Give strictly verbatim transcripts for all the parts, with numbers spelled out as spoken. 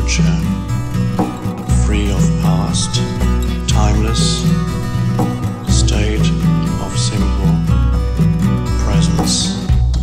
future, free of past, timeless, state of simple presence.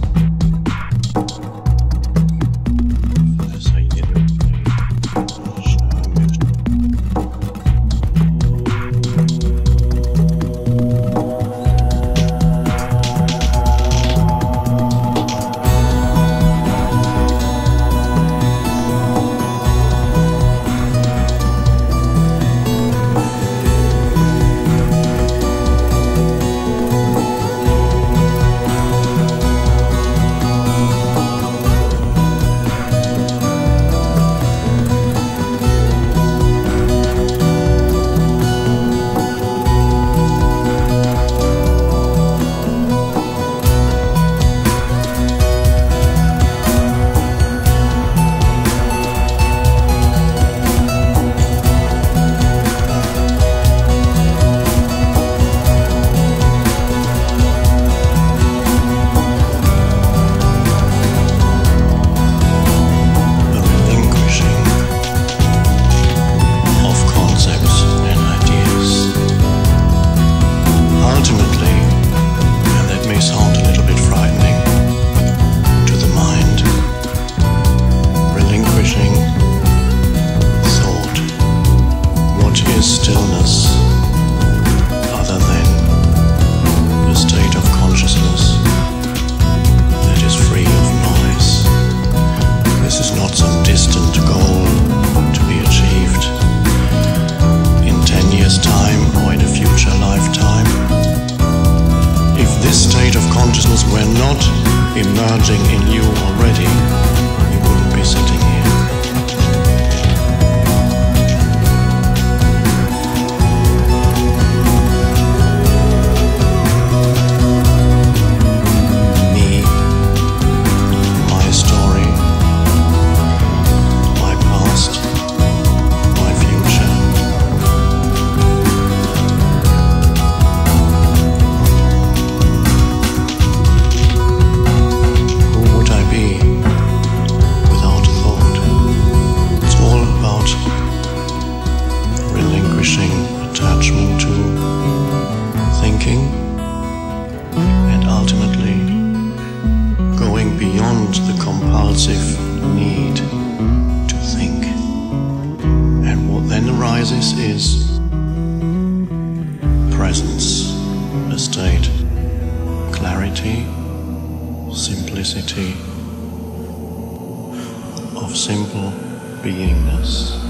Stillness, other than a state of consciousness that is free of noise. This is not some distant goal to be achieved in ten years' time or in a future lifetime. If this state of consciousness were not emerging in you already, you wouldn't be sitting here. Attachment to thinking and ultimately going beyond the compulsive need to think. And what then arises is presence, a state, clarity, simplicity of simple beingness.